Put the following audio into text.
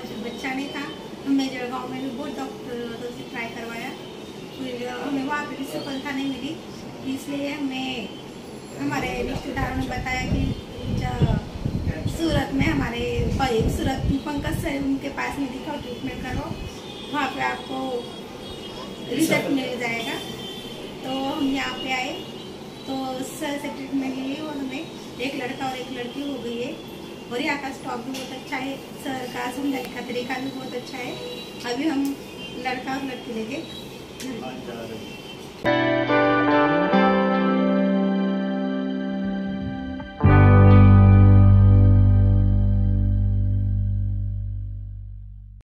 बच्चा नहीं था। हमने जलगांव में भी बहुत डॉक्टरों से ट्राई करवाया, फिर हमें वहाँ पे भी सफलता नहीं मिली। इसलिए हमें हमारे रिश्तेदारों ने बताया कि सूरत में हमारे सूरत पंकज सर उनके पास में दिखाओ, ट्रीटमेंट करो, वहाँ पे आपको रिजल्ट मिल जाएगा। तो हम यहाँ पे आए तो सर से ट्रीटमेंट ली और हमें एक लड़का और एक लड़की हो गई है। और यहाँ का स्टॉक भी बहुत अच्छा है, सर का समझाने का तरीका भी बहुत अच्छा है। अभी हम लड़का और लड़की लेके